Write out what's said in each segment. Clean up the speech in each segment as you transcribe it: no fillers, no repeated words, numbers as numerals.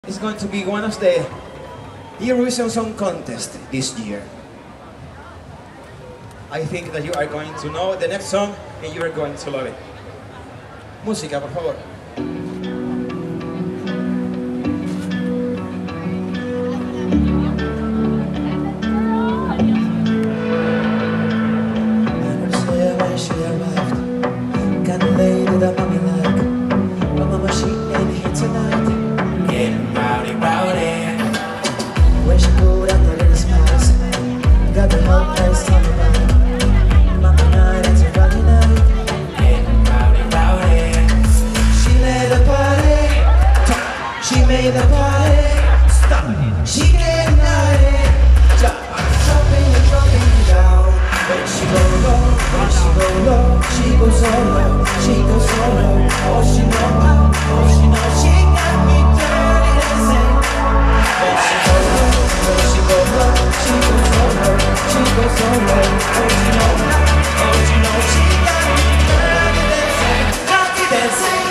It's going to be one of the Eurovision Song Contest this year. I think that you are going to know the next song and you are going to love it. Música, por favor. The party stop. She getting naughty, jumping and dropping down. When she go low, when she go low, she goes so low, she goes so low. Oh she know, she got me dirty dancing. When she go low, when she go low, she goes so low, she goes so low. Oh she know, she got me dirty dancing, dirty dancing.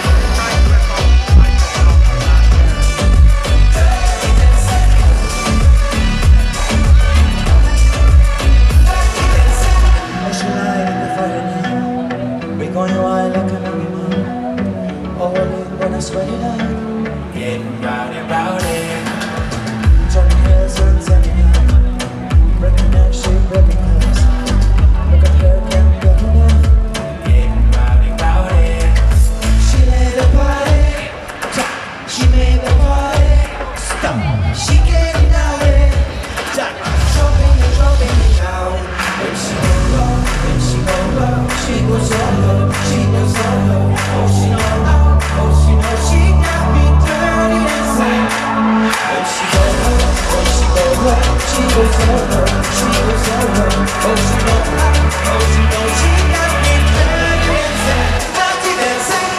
Sweaty night, getting rowdy, rowdy. Turning heads and turning up, breaking neck, she breaking cups. Look at her, can't get enough. Getting rowdy, rowdy. She made the party, she made the party stop. She getting rowdy, dropping and dropping it down. When she go low, when she go low, she goes so low, she goes so low. Oh she know. Oh, she knows she got me dirty inside. When she goes low, when she goes low, she goes so low, she goes so low. Oh, she knows she got me dirty inside. Dirty dancing.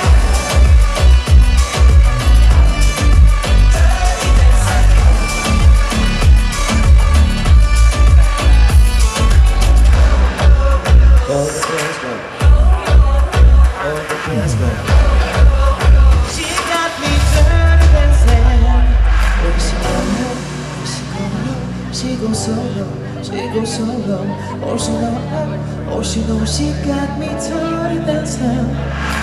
Dirty dancing. All the girls go. All the girls go. She goes so low, she goes so low. Oh she knows she got me dirty dancing.